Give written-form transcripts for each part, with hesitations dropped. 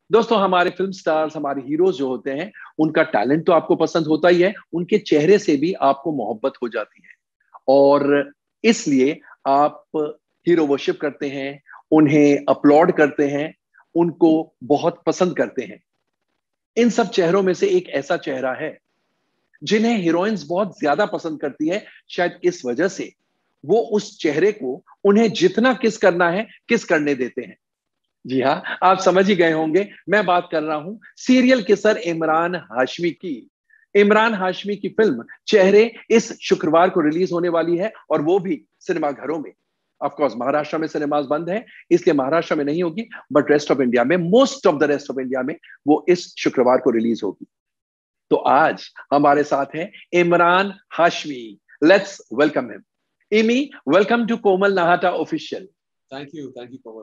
दोस्तों, हमारे film stars, हमारे हीरोज जो होते हैं, उनका टैलेंट तो आपको पसंद होता ही है, उनके चेहरे से भी आपको मोहब्बत हो जाती है। और इसलिए आप हीरो वर्शिप करते हैं, उन्हें अपलॉड करते हैं, उनको बहुत पसंद करते हैं। इन सब चेहरों में से एक ऐसा चेहरा है जिन्हें हीरोइंस बहुत ज्यादा पसंद करती है। शायद इस वजह से वो उस चेहरे को उन्हें जितना किस करना है किस करने देते हैं। जी हाँ, आप समझ ही गए होंगे, मैं बात कर रहा हूं सीरियल किसर इमरान हाशमी की। इमरान हाशमी की फिल्म चेहरे इस शुक्रवार को रिलीज होने वाली है, और वो भी सिनेमाघरों में। ऑफ कोर्स महाराष्ट्र में सिनेमाज बंद है, इसलिए महाराष्ट्र में नहीं होगी, बट रेस्ट ऑफ इंडिया में, most of the rest of India में वो इस शुक्रवार को रिलीज होगी। तो आज हमारे साथ हैं Emraan Hashmi. Let's welcome him. Immi, welcome to Komal Nahta official. Thank you Komal.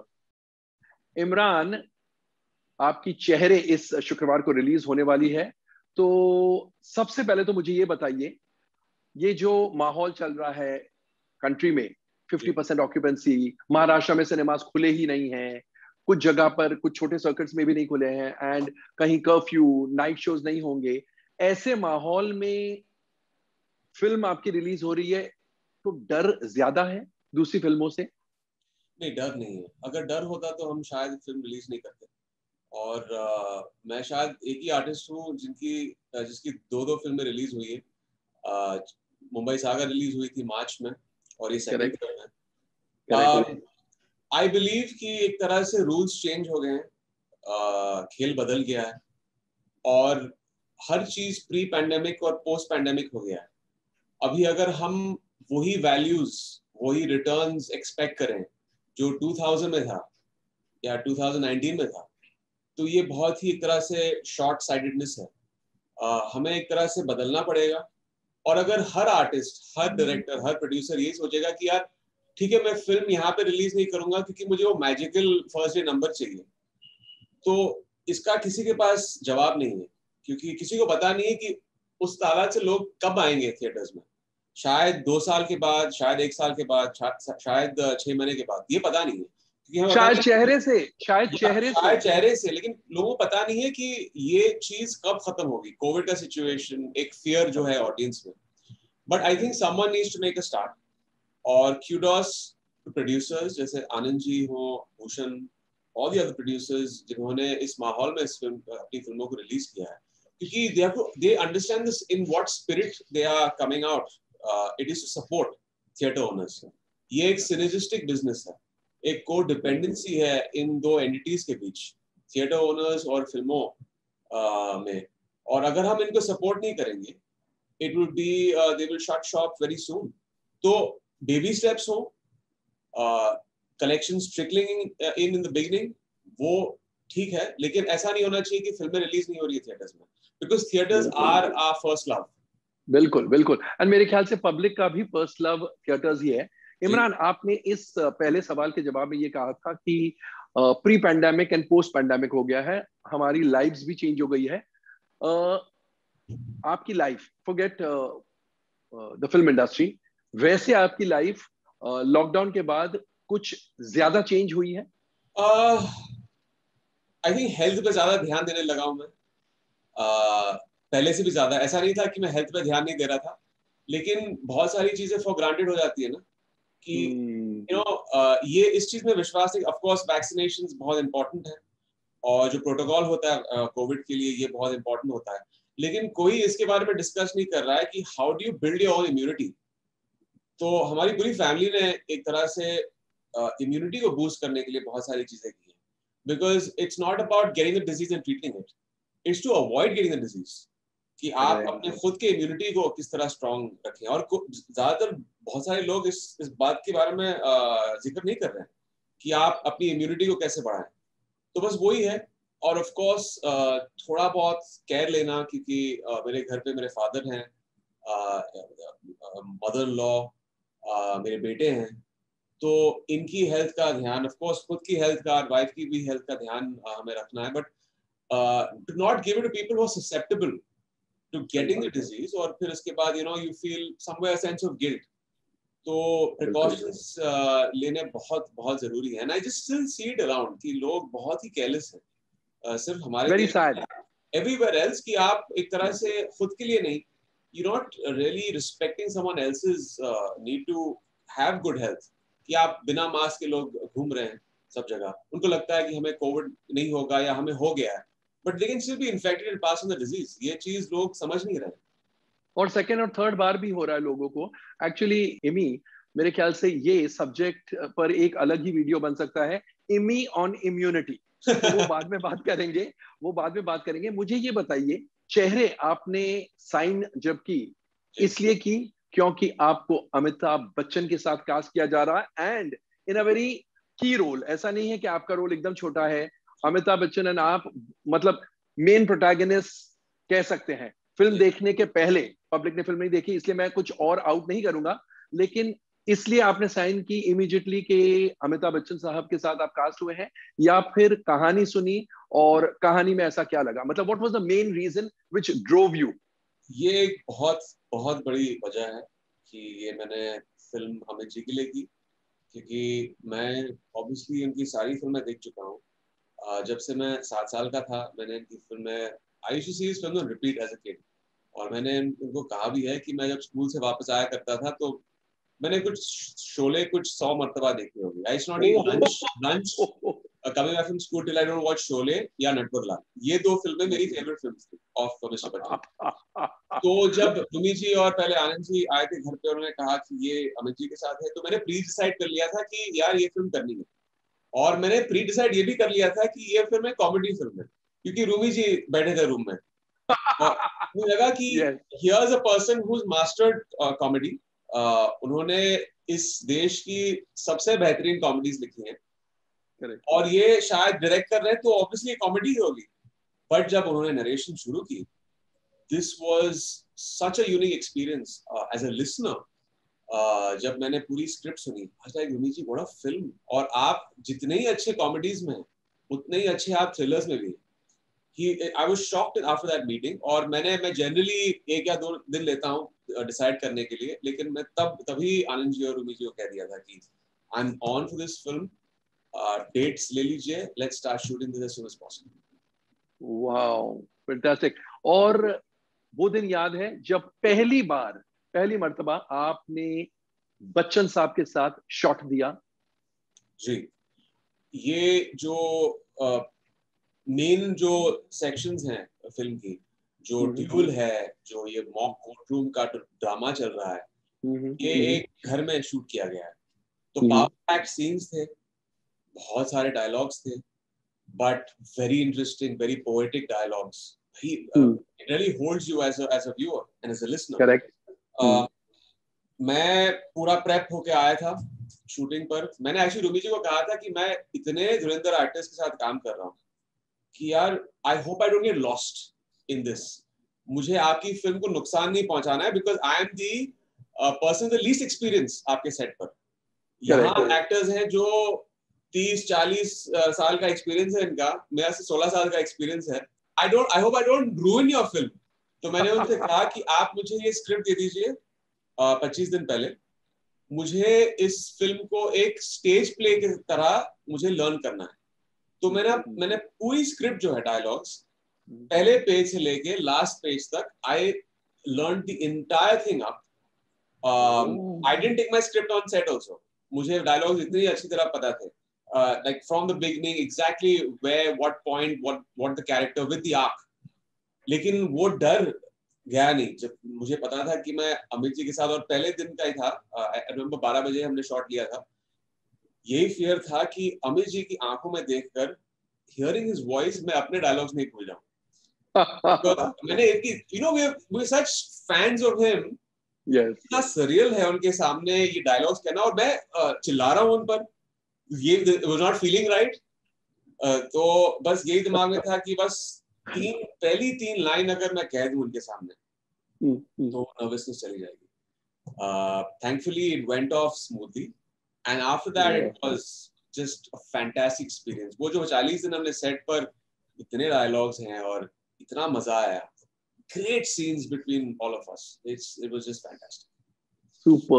Emraan, आपकी चेहरे इस शुक्रवार को रिलीज होने वाली है, तो सबसे पहले तो मुझे ये बताइए, ये जो माहौल चल रहा है कंट्री में, 50% ऑक्यूपेंसी, महाराष्ट्र में सिनेमास खुले ही नहीं हैं, कुछ जगह पर कुछ छोटे सर्किट्स में भी नहीं खुले हैं, एंड कहीं कर्फ्यू, नाइट शोज नहीं होंगे। ऐसे माहौल में फिल्म आपकी रिलीज हो रही है, तो डर ज्यादा है दूसरी फिल्मों से? नहीं, डर नहीं है। अगर डर होता तो हम शायद फिल्म रिलीज नहीं करते। और मैं शायद एक ही आर्टिस्ट हूँ जिसकी दो दो फिल्में रिलीज हुई है। मुंबई सागर रिलीज हुई थी मार्च में, और ये सेकंड फिल्म है। आई बिलीव कि एक तरह से रूल्स चेंज हो गए हैं, खेल बदल गया है, और हर चीज प्री पैंडेमिक और पोस्ट पैंडेमिक हो गया है। अभी अगर हम वही वैल्यूज, वही रिटर्न्स एक्सपेक्ट करें जो 2000 में था या 2019 में था, तो ये बहुत ही एक तरह से शॉर्ट साइडेडनेस है। हमें एक तरह से बदलना पड़ेगा। और अगर हर आर्टिस्ट, हर डायरेक्टर, हर प्रोड्यूसर यही सोचेगा कि यार ठीक है, मैं फिल्म यहाँ पे रिलीज नहीं करूंगा क्योंकि मुझे वो मैजिकल फर्स्ट डे नंबर चाहिए, तो इसका किसी के पास जवाब नहीं है। क्योंकि किसी को पता नहीं है कि उस तादाद से लोग कब आएंगे थिएटर्स में। शायद 2 साल के बाद, शायद 1 साल के बाद, शायद 6 महीने के बाद, ये पता नहीं है। क्योंकि हमें शायद चेहरे से, लेकिन लोगों को पता नहीं है कि ये चीज कब खत्म होगी। कोविड का सिचुएशन, एक फियर जो है ऑडियंस में। But I think someone needs to make a start. और क्यूडोस टू प्रोड्यूसर्स जैसे आनंद जी हो, Bhushan, all the other producers जिन्होंने इस माहौल में अपनी फिल्मों को रिलीज किया है, क्योंकि they understand this in what spirit they are coming out. It is to support theater owners. ये एक synergistic business है, एक co-dependency है इन दो entities के बीच, theater owners और फिल्मों में। और अगर हम इनको support नहीं करेंगे, it will be they will shut shop very soon. तो baby steps हो, collections trickling in the beginning, वो ठीक है, लेकिन ऐसा नहीं होना चाहिए कि फिल्में रिलीज नहीं हो रही है थिएटर्स में, because theatres are our first love. बिल्कुल बिल्कुल, एंड मेरे ख्याल से पब्लिक का भी फर्स्ट लव थिएटर्स ही है। इमरान, आपने इस पहले सवाल के जवाब में ये कहा था कि pre pandemic and post pandemic हो गया है, हमारी लाइफ्स भी चेंज हो गई है। आपकी life, forget the film industry, वैसे आपकी लाइफ लॉकडाउन के बाद कुछ ज्यादा चेंज हुई है? आई थिंक हेल्थ पे ज्यादा ध्यान देने लगा हूं मैं, पहले से भी ज्यादा। ऐसा नहीं था कि मैं हेल्थ पे ध्यान नहीं दे रहा था, लेकिन बहुत सारी चीजें फॉर ग्रांटेड हो जाती है ना, कि यू नो ये इस चीज में विश्वास है। ऑफ कोर्स वैक्सीनेशंस बहुत इंपॉर्टेंट है, और जो प्रोटोकॉल होता है कोविड के लिए, ये बहुत इंपॉर्टेंट होता है, लेकिन कोई इसके बारे में डिस्कस नहीं कर रहा है कि how do you build your own immunity. तो हमारी पूरी फैमिली ने एक तरह से इम्यूनिटी को बूस्ट करने के लिए बहुत सारी चीजें की हैं, because it's not about getting the disease and treating it, it's to avoid getting the disease. कि आप अपने खुद के इम्यूनिटी को किस तरह स्ट्रांग रखें। और ज्यादातर बहुत सारे लोग इस बात के बारे में जिक्र नहीं कर रहे हैं कि आप अपनी इम्यूनिटी को कैसे बढ़ाएं। तो बस वही है। और ऑफ कोर्स थोड़ा बहुत केयर लेना, क्योंकि मेरे घर पे मेरे फादर हैं, मदर इन लॉ, मेरे बेटे हैं, तो इनकी हेल्थ का ध्यान, ऑफ कोर्स खुद की हेल्थ का, वाइफ की भी हेल्थ का ध्यान हमें रखना है। But do not give it to people who are susceptible to getting the disease, और फिर उसके बाद you feel somewhere sense of guilt. तो प्रिकॉशंस लेने बहुत बहुत जरूरी है। And I just still see it around कि लोग बहुत ही केयरलेस हैं। सिर्फ हमारे वेरी देश सैड। में, एवरीवेयर एल्स, कि आप एक तरह से खुद के लिए नहीं, you not really respecting someone else's need to have good health, कि आप बिना मास्क के लोग घूम रहे हैं सब जगह, उनको लगता है कि हमें कोविड नहीं होगा या हमें हो गया है, but they can still be infected and pass on the disease. ये चीज लोग समझ नहीं रहे। और सेकेंड और थर्ड बार भी हो रहा है लोगों को। एक्चुअली इमी, मेरे ख्याल से ये सब्जेक्ट पर एक अलग ही वीडियो बन सकता है, इमी ऑन इम्यूनिटी। तो वो बाद में बात करेंगे, वो बाद में बात करेंगे। मुझे ये बताइए, चेहरे आपने साइन जब की, इसलिए की क्योंकि आपको अमिताभ बच्चन के साथ कास्ट किया जा रहा है, and in a very key role. ऐसा नहीं है कि आपका रोल एकदम छोटा है, अमिताभ बच्चन एंड आप मतलब मेन प्रोटैगनिस्ट कह सकते हैं। फिल्म देखने के पहले, पब्लिक ने फिल्म नहीं देखी इसलिए मैं कुछ और आउट नहीं करूंगा, लेकिन इसलिए आपने साइन की इमीडिएटली कि अमिताभ बच्चन साहब के साथ आप कास्ट हुए हैं, या फिर कहानी सुनी और कहानी में ऐसा क्या लगा? मतलब what was the main reason which drove you? ये एक बहुत बहुत बड़ी वजह है कि ये मैंने फिल्म अमित जी के लिए की, क्योंकि मैं ऑब्वियसली इनकी सारी फिल्में देख चुका हूँ। जब से मैं 7 साल का था मैंने इनकी फिल्में, I used to see this film repeat as a kid, और मैंने उनको कहा भी है कि मैं जब स्कूल से वापस आया करता था तो मैंने कुछ शोले कुछ 100 मर्तबा देखी होगी। I not eat lunch lunch coming back from school till I don't watch Sholay या नटवरलाल। ये दो फिल्में मेरी फेवरेट फिल्म्स थी ऑफ मिस्टर बच्चन। तो जब रुमी जी और पहले आनंद जी आए थे घर पे, उन्होंने कहा कि ये अमित जी के साथ है, तो मैंने प्री डिसाइड कर लिया था कि यार ये फिल्म करनी है। और मैंने प्री डिसाइड ये भी कर लिया था कि ये फिल्म एक कॉमेडी फिल्म है, क्योंकि रूमी जी बैठे थे रूम में, और मुझे लगा कि yes, here's a person who mastered comedy. उन्होंने इस देश की सबसे बेहतरीन कॉमेडीज लिखी हैं, correct. और ये शायद डायरेक्ट कर रहे हैं तो ऑब्वियसली कॉमेडी ही होगी। बट जब उन्होंने नरेशन शुरू की, this was such a unique experience as a listener. जब मैंने पूरी स्क्रिप्ट सुनी, I like Rumi ji what a film. और आप जितने ही अच्छे कॉमेडीज में हैं, उतने ही अच्छे आप थ्रिलर्स में भी हैं। I was shocked after that meeting, और मैं जनरली 1 या 2 दिन लेता हूँ डिसाइड करने के लिए, लेकिन मैं तभी आनंद जी और रुमी जी को कह दिया था कि I am on for this film, dates ले लीजिए, let's start shooting this as soon as possible. Wow, fantastic. और वो दिन याद है जब पहली मर्तबा आपने बच्चन साहब के साथ शॉट दिया? जी, ये जो मेन जो सेक्शंस हैं फिल्म की, जो ड्यूल है, जो ये मॉक कोर्ट रूम का ड्रामा चल रहा है, ये एक घर में शूट किया गया है। तो पावर पैक्ड सीन्स थे, बहुत सारे डायलॉग्स थे, but very interesting, very poetic dialogues. It really holds you as a viewer and as a listener. Correct. मैं पूरा प्रेप होके आया था शूटिंग पर। मैंने एक्चुअली रूमी जी को कहा था कि मैं इतने धुरंधर आर्टिस्ट के साथ काम कर रहा हूँ कि यार I hope I don't get lost in this. मुझे आपकी फिल्म को नुकसान नहीं पहुंचाना है, because I am the person the least experience आपके सेट पर। यहाँ एक्टर्स हैं जो 30-40 साल का एक्सपीरियंस है इनका, मेरा से 16 साल का एक्सपीरियंस है। I hope I don't ruin your film. तो मैंने उनसे कहा कि आप मुझे ये स्क्रिप्ट दे दीजिए 25 दिन पहले, मुझे इस फिल्म को एक स्टेज प्ले की तरह मुझे लर्न करना है। तो मैंने पूरी स्क्रिप्ट जो है, डायलॉग्स पहले पेज से लेके लास्ट पेज तक, I learn the entire thing up. I didn't take my script on set also. मुझे डायलॉग्स इतनी अच्छी तरह पता थे, like from the beginning exactly where what point what the character with the arc. लेकिन वो डर गया नहीं जब मुझे पता था कि मैं अमित जी के साथ, और पहले दिन का ही था, आई रिमेंबर 12 बजे हमने शॉट लिया था। यही फियर था कि अमित जी की आंखों में देखकर, हियरिंग हिज वॉइस, मैं अपने डायलॉग्स नहीं भूल जाऊं। मैंने we're such fans of him, इतना सरियल है उनके सामने ये डायलॉग्स कहना, और मैं चिल्ला रहा हूं उन पर, ये was not feeling right। तो बस यही दिमाग में था कि बस पहली 3 लाइन अगर मैं कह दूं उनके सामने, तो नर्वसनेस चली जाएगी। Thankfully it went off smoothly, and after that it was just a fantastic experience। वो जो 40 दिन हमने सेट पर, इतने डायलॉग्स हैं और इतना मजा आया, great scenes between all of us, it was just fantastic।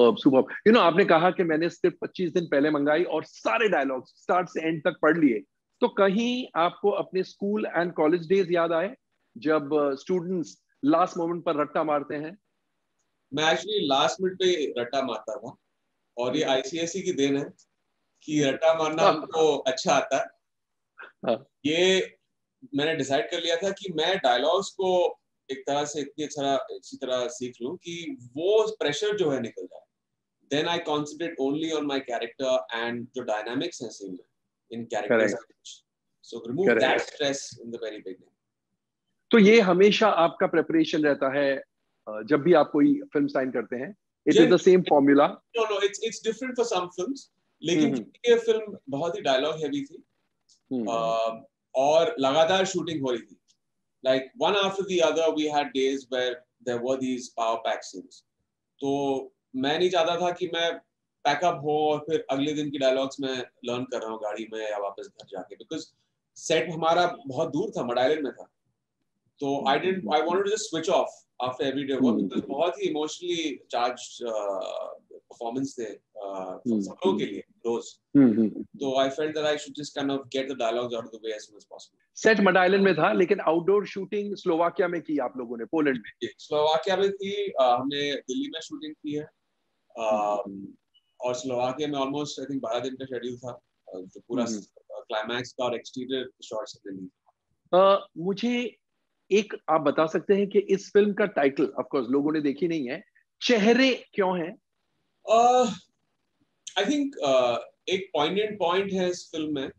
Superb. आपने कहा कि मैंने सिर्फ 25 दिन पहले मंगाई और सारे डायलॉग्स स्टार्ट से एंड तक पढ़ लिए। तो कहीं आपको अपने स्कूल एंड कॉलेज डेज याद आए जब स्टूडेंट्स लास्ट मोमेंट पर रट्टा मारते हैं? मैं एक्चुअली लास्ट मिनट पे रट्टा मारता था, और ये आईसीएसई की देन है कि रट्टा मारना हमको अच्छा आता है। हाँ, ये मैंने डिसाइड कर लिया था कि मैं डायलॉग्स को एक तरह से इसी तरह सीख लूं कि वो प्रेशर जो है निकल जाए। Then I concentrate only on my character and जो डायनामिक्स हैं सीन में in characters, correct, so remove that correct. Stress in the very beginning. तो ये हमेशा आपका प्रेपरेशन रहता है जब भी आप कोई फिल्म साइन करते हैं? It is the same formula? No no, it's different for some films, लेकिन हम्म, क्योंकि ये फिल्म बहुत ही डायलॉग हैवी थी, हम्म। और लगातार शूटिंग हो रही थी, like one after the other we had days where there were these power pack scenes, तो मैं नहीं चाहता था कि मैं पैकअप हो और फिर अगले दिन की डायलॉग्स में लर्न कर रहा हूँ गाड़ी में या वापस घर जाके, बिकॉज सेट हमारा बहुत दूर था, मड आइलैंड में था। तो I wanted to just switch off after every day work, because बहुत ही इमोशनली चार्ज्ड परफॉर्मेंस थे सब लोगों के लिए रोज। तो I felt that I should just kind of get the dialogues out of the way as soon as possible. Set mud island में था, लेकिन आउटडोर शूटिंग स्लोवाकिया में की आप लोगों ने, पोलैंड में? स्लोवाकिया में थी, हमने दिल्ली में शूटिंग की है, और स्लोवाकिया में ऑलमोस्ट आई थिंक 12 दिन का शेड्यूल था, जो पूरा क्लाइमैक्स का और एक्सटीरियर शॉट्स थे। मुझे एक आप बता सकते हैं कि इस फिल्म का टाइटल, ऑफ कोर्स लोगों ने देखी नहीं है, चेहरे क्यों है? आई थिंक एक पॉइंटेड पॉइंट है इस फिल्म में,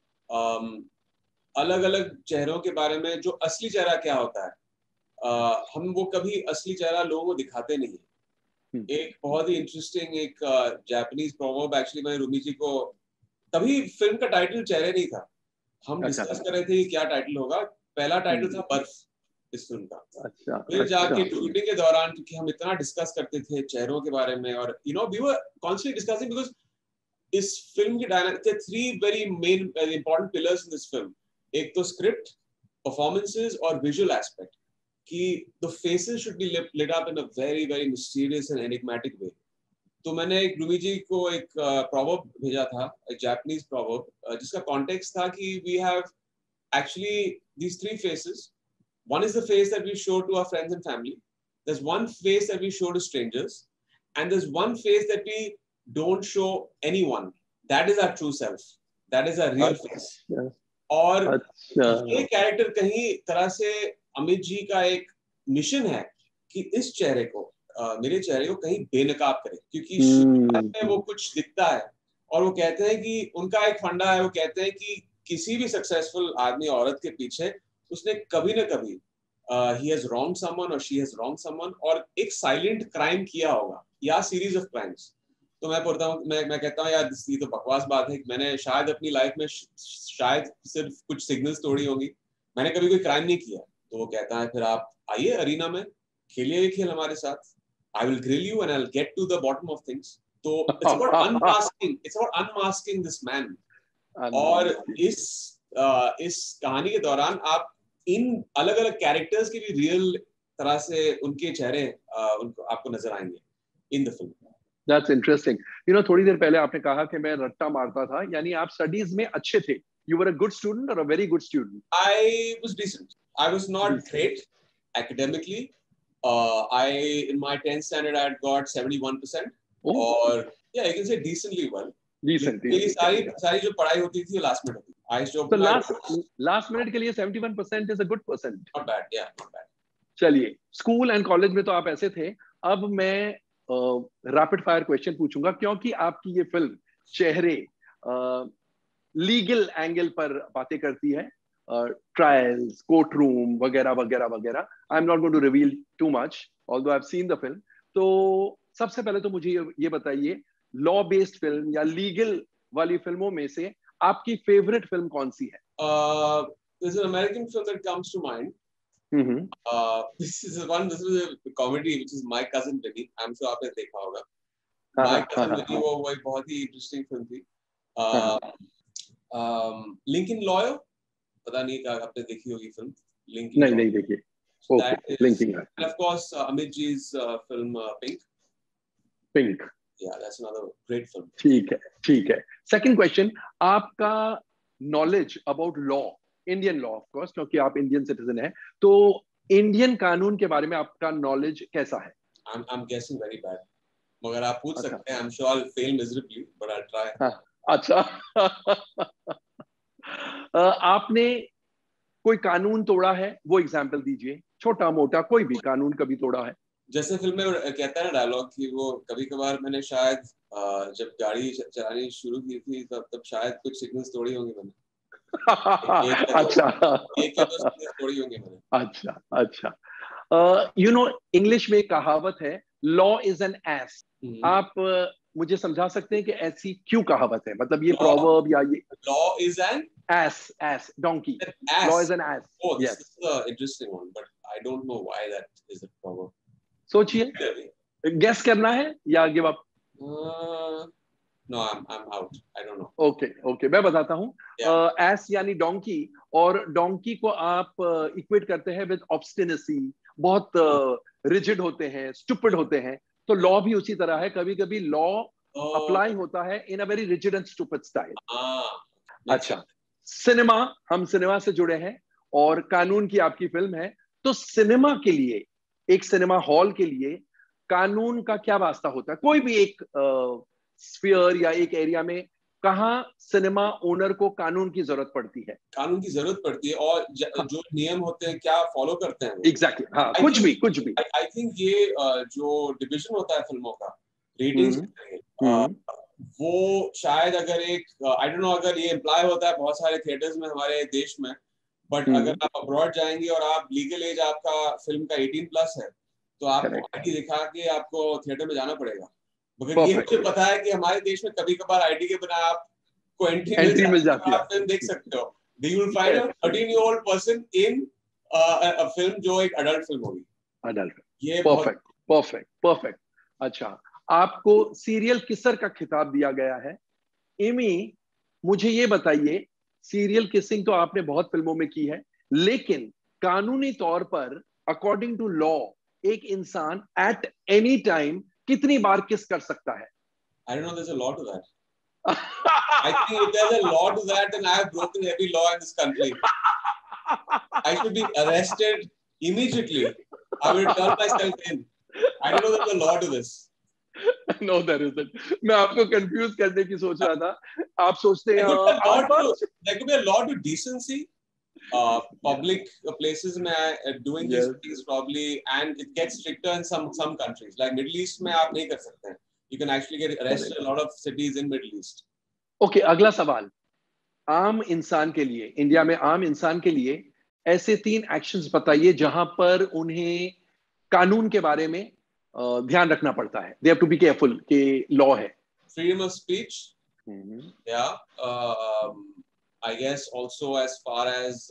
अलग अलग चेहरों के बारे में, जो असली चेहरा क्या होता है, हम वो कभी असली चेहरा लोगों को दिखाते नहीं है। एक बहुत ही इंटरेस्टिंग एक जापानीज प्रोवर्ब, एक्चुअली मैंने रूमी जी को, तभी फिल्म का टाइटल चेहरे नहीं था, हम डिस्कस कर रहे थे कि क्या टाइटल होगा। पहला टाइटल था बर्फ इस फिल्म का। अच्छा, फिर जाके अच्छा। शूटिंग के दौरान, क्योंकि हम इतना डिस्कस करते थे चेहरों के बारे में, और you know we were constantly discussing, because इस फिल्म की डायनामिक थे three very main important pillars in this film. एक तो स्क्रिप्ट, परफॉर्मेंसेस और विजुअल एस्पेक्ट, कि the faces should be lit up in a very very mysterious and enigmatic way. तो मैंने एक रूमी जी को एक प्रोवर्ब भेजा था, एक जापानीज प्रोवर्ब, जिसका कॉन्टेक्स्ट था कि we have actually these three faces. One is the face that we show to our friends and family. There's one face that we show to strangers, and there's one face that we don't show anyone. That is our true self. That is our real face. और ये character कहीं तरह से अमित जी का एक mission है कि इस चेहरे को, मेरे चेहरे को कहीं बेनकाब करे, क्योंकि शुरुआत में वो कुछ दिखता है, और वो कहते हैं कि उनका एक फंडा है, वो कहते हैं कि किसी भी सक्सेसफुल आदमी औरत के पीछे उसने कभी ना कभी he has wronged someone or she has wronged someone, और एक साइलेंट क्राइम किया होगा या सीरीज ऑफ क्राइम्स। तो मैं पढ़ता हूँ, मैं कहता हूँ यार ये तो बकवास बात है कि मैंने शायद अपनी लाइफ में शायद सिर्फ कुछ सिग्नल्स तोड़ी होंगी, मैंने कभी कोई क्राइम नहीं किया। तो वो कहता है फिर आप आइए अरीना में, खेलिए ये खेल हमारे साथ, I will grill you and I will get to the bottom of things. तो it's about unmasking this man. और इस कहानी के दौरान आप इन अलग अलग कैरेक्टर्स के भी रियल तरह से उनके चेहरे उनको आपको नजर आएंगे in the film. That's interesting. You know, थोड़ी देर पहले आपने कहा कि मैं रट्टा मारता था, यानी आप स्टडीज में अच्छे थे? You were a good student or a very good student? I was decent. I was not great academically. In my 10th standard I had got 71%. और yeah, you can say decently well. Decent. मेरी सारी जो पढ़ाई होती थी last minute होती थी। I used to open last minute के लिए 71% is a good percent. Not bad, yeah, not bad. चलिए, स्कूल एंड कॉलेज में तो आप ऐसे थे। अब मैं रैपिड फायर क्वेश्चन पूछूंगा, क्योंकि आपकी ये फिल्म चेहरे लीगल एंगल पर बातें करती है, ट्रायल्स, कोर्ट रूम वगैरह वगैरह वगैरह। I am not going to reveal too much, although I have seen the film. तो सबसे पहले तो मुझे ये बताइए, लॉ बेस्ड फिल्म या लीगल वाली फिल्मों में से आपकी फेवरेट फिल्म कौन सी है? There's an American film that comes to mind. This is a comedy which is My Cousin Vinny. I'm sure आपने देखा होगा। My Cousin Vinny वो एक बहुत ही इंटरेस्टिंग फिल्म थी। लिंकन लॉयर, पता नहीं क्या आपने देखी होगी फिल्म लिंकन? नहीं देखी। Okay, Linkin. And of course Amit ji's film Pink. Yeah, that's another great film. ठीक है। सेकंड क्वेश्चन, आपका knowledge about law, Indian law of course, क्योंकि आप इंडियन सिटीजन हैं, तो इंडियन कानून के बारे में आपका नॉलेज कैसा है? I'm guessing very bad. मगर आप पूछ अच्छा, सकते हैं. I'm sure I'll fail miserably, but I'll try. हाँ, अच्छा। आपने कोई कानून तोड़ा है, वो एग्जाम्पल दीजिए, छोटा मोटा कोई भी कानून कभी तोड़ा है? जैसे फिल्म में कहता है ना डायलॉग कि वो कभी कभार मैंने शायद जब गाड़ी चलानी शुरू की थी तब शायद कुछ सिग्नल्स तोड़ी होंगी मैंने. अच्छा, एक या दो सिग्नल्स तोड़ी होंगी मैंने. अच्छा, अच्छा। यू नो, इंग्लिश में एक कहावत है, लॉ इज एन एस। आप मुझे समझा सकते हैं कि ऐसी क्यों कहावत है? मतलब ये प्रोवर्ब या ये law is an ass donkey, ass. Law is an ass. Oh, this yes, is an interesting one, but I don't know why that is a proverb. सोचिए, गेस करना है या give up? No, I'm out. I don't know. Okay, okay, मैं बताता हूँ। Yeah. Ass यानी donkey, और donkey को आप इक्वेट करते हैं विद ऑब्स्टिनेसी, बहुत रिजिड होते हैं, स्टूपिड होते हैं। तो लॉ भी उसी तरह है, कभी कभी लॉ अप्लाई होता है in a very rigid and stupid style. अच्छा, सिनेमा, हम सिनेमा से जुड़े हैं और कानून की आपकी फिल्म है, तो सिनेमा के लिए, एक सिनेमा हॉल के लिए कानून का क्या वास्ता होता है? कोई भी एक स्फीयर या एक एरिया में कहाँ सिनेमा ओनर को कानून की जरूरत पड़ती है? कानून की जरूरत पड़ती है और जो नियम होते हैं क्या फॉलो करते हैं वो. एग्जैक्टली, हाँ, कुछ भी, कुछ भी. आई थिंक ये जो डिवीजन होता है फिल्मों का रेटिंग्स, वो शायद अगर एक आई डोंट नो अगर ये इम्प्लाई होता है बहुत सारे थिएटर्स में हमारे देश में, बट अगर आप अब्रॉड जाएंगे और आप लीगल एज आपका फिल्म का 18+ है तो आपको आईडी दिखा के आपको थिएटर में जाना पड़ेगा. मगर ये मुझे पता है कि हमारे देश में कभी कभार आईडी के बिना आपको एंट्री मिल जाती है, आप फिल्म देख सकते हो. You will find a 13-year-old person in a film जो एक अडल्ट फिल्म होगी. अडल्ट. ये परफेक्ट, परफेक्ट, परफेक्ट. अच्छा, आपको सीरियल किसर का खिताब दिया गया है. एमी, मुझे ये बताइए, सीरियल किसिंग तो आपने बहुत फिल्मों में की है, लेकिन कानूनी तौर पर अकॉर्डिंग टू लॉ एक इंसान एट एनी टाइम कितनी बार किस कर सकता है? I don't know, there's a law to that. I think if there's a law to that, then I have broken every law in this country. I should be arrested immediately. I will turn myself in. I don't know there's a law to this. No, there isn't. मैं आपको confuse करने की सोच रहा था. आप सोचते हैं there could be a law to decency. Public places में doing these things probably, and it gets stricter in some countries. Like Middle East में आप नहीं कर सकते. You can actually get arrested in a lot of cities in Middle East. Okay, अगला सवाल. आम इंसान के लिए, इंडिया में आम इंसान के लिए ऐसे 3 एक्शंस बताइए जहां पर उन्हें कानून के बारे में ध्यान रखना पड़ता है. They have to be careful कि लॉ है. Freedom of speech. Yeah. I guess also as far as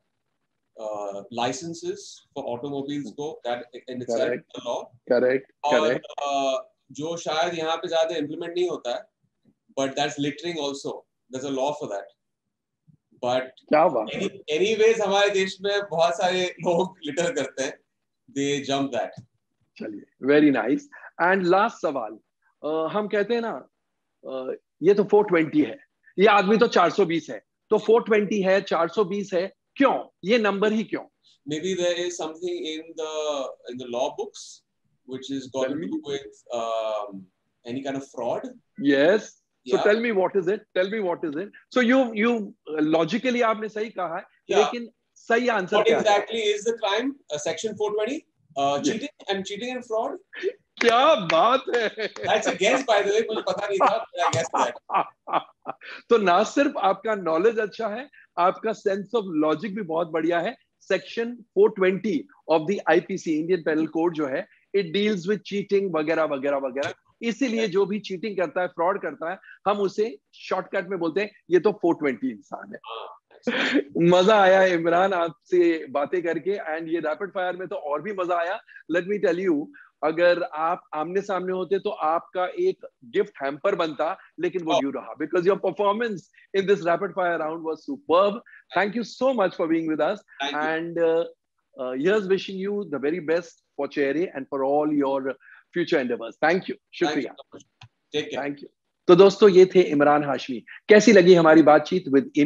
licenses for automobiles go, that in itself is a law. Correct. Correct. जो शायद यहाँ पे ज्यादा इम्प्लीमेंट नहीं होता है, but that's littering also. There's a law for that. But क्या बात? anyways हमारे देश में बहुत सारे लोग लिटर करते हैं. They jump that. चलिए, very nice. And last सवाल, हम कहते हैं ना, ये तो 420 है, ये आदमी तो 420 है, तो 420 है, 420 है, क्यों? ये नंबर ही क्यों? Maybe there is something in the law books which is got to do with any kind of fraud. Yes. So tell me what is it? Tell me what is it? So you logically आपने सही कहा है, लेकिन सही answer क्या है? What exactly is the crime? Section 420? Cheating and fraud. क्या बात है? That's a guess by the way. मुझे पता नहीं था, but I guessed that. तो ना सिर्फ आपका नॉलेज अच्छा है, आपका सेंस ऑफ लॉजिक भी बहुत बढ़िया है. Section 420 of the IPC, Indian penal code जो है, इट डील्स विद चीटिंग वगैरह वगैरह वगैरह. इसीलिए जो भी चीटिंग करता है, फ्रॉड करता है, हम उसे शॉर्टकट में बोलते हैं ये तो 420 इंसान है. मजा आया इमरान आपसे बातें करके, एंड ये रैपिड फायर में तो और भी मजा आया. लेट मी टेल यू, अगर आप आमने सामने होते तो आपका एक गिफ्ट हैम्पर बनता, लेकिन वो ड्यू रहा, because your performance in this rapid fire round was superb. Thank you so much for being with us, and here's wishing you the very best for Cherry and for all your future endeavors. Thank you. शुक्रिया. Take care. Thank you. तो दोस्तों, ये थे इमरान हाशमी. कैसी लगी हमारी बातचीत with Amy?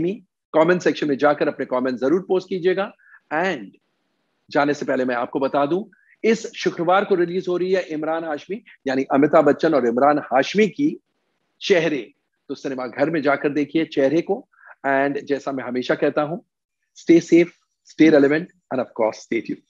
Comment section में जाकर अपने कमेंट जरूर पोस्ट कीजिएगा। एंड जाने से पहले मैं आपको बता दूं, इस शुक्रवार को रिलीज हो रही है इमरान हाशमी यानी अमिताभ बच्चन और इमरान हाशमी की चेहरे। तो सिनेमा घर में जाकर देखिए चेहरे को। एंड जैसा मैं हमेशा कहता हूं, stay safe, stay relevant and of course stay tuned.